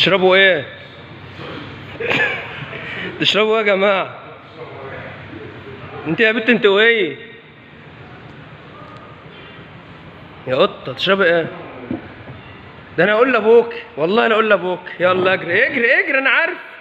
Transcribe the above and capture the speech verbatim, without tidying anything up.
تشربوا ايه؟ تشربوا ايه يا جماعة؟ انت يا بنت انت وايه؟ يا قطة تشربي ايه؟ ده انا اقول لابوك، والله انا اقول لابوك. يلا اجري اجري اجري، انا عارف.